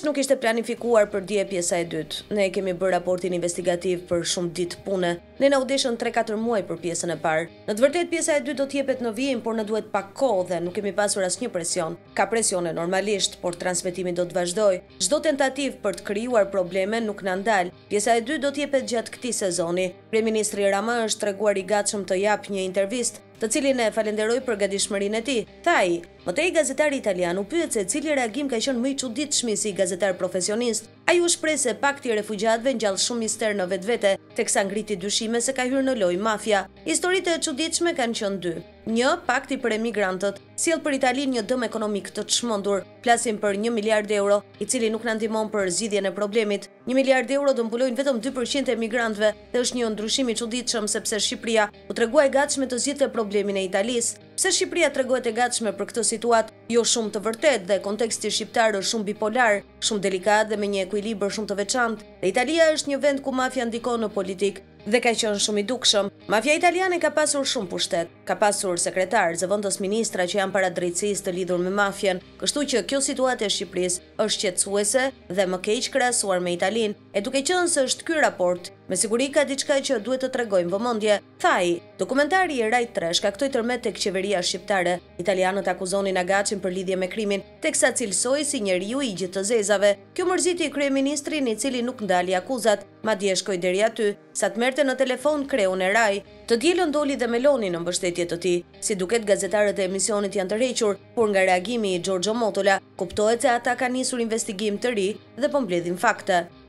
nuk ishte planifikuar për dje pjesa e dytë. Ne kemi bërë raportin investigativ për shumë ditë pune. Ne na u deshën 3-4 muaj për pjesën e parë. Në të vërtetë pjesa e dytë do të jepet në vijim, por në duhet pak kohë dhe nuk kemi pasur asnjë presion. Ka presione normalisht, por transmetimi do të vazhdojë. Çdo tentativë për të krijuar probleme nuk na ndal. Pjesa e dytë do të jepet gjatë këtij sezoni. Kryeministri Rama është treguar i gatshëm të japë një intervistë, të cilin e falenderoi për gatishmërinë e tij. Tha ai, më tej gazetari italian u pyet se cili reagim ka qenë më i çuditshëm si gazetar profesionist. Ai u shpreh se pakti i refugjatëve ngjall shumë mister në vetvete, teksa ngriti dyshime se ka hyrë në lojë mafia. Historitë e çuditshme kanë qenë dy. Një, pakti për emigrantët, sjell për Italinë një dëm ekonomik të çmendur. Flasim për 1 miliard euro, i cili nuk na ndihmon për zgjidhjen e problemit. 1 miliard euro do mbulojnë vetëm 2% e emigrantëve dhe është një ndryshim i çuditshëm sepse Shqipëria u tregua e gatshme të zgjidhte problemin e Italisë. Pse Shqipëria tregohet e gatshme për këtë situatë? Jo shumë të vërtetë dhe konteksti shqiptar është shumë bipolar, shumë delikat dhe me një ekuilibër shumë të veçantë. Dhe Italia është një vend ku mafia ndikon në politikë dhe ka qenë shumë i dukshëm. Mafia italiane ka pasur shumë pushtet, ka pasur sekretar, zëvendës ministra që janë para drejtësisë të lidhur me mafien, kështu që kjo situatë e Shqipërisë është qetësuese dhe më keq krahasuar me Italinë. E duke qenë se është ky raport, me siguri ka diçka që duhet të tregojmë vëmendje. Thai, dokumentari i Rajt 3 shkaktoi tërmet tek qeveria shqiptare. Italianët akuzonin Agacin për lidhje me krimin, teksa cilësoi si njeriu i gjithë të zezave. Kjo mërziti kryeministrin i cili nuk ndali akuzat, madje shkoi deri aty, sa të merrte në telefon kreun e Raj. Të dielën doli dhe Meloni në mbështetje të tij. Si duket gazetarët e emisionit janë të rrequr, por nga reagimi i Giorgio Motola kuptohet se ata kanë nisur investigim të ri dhe po mbledhin fakte.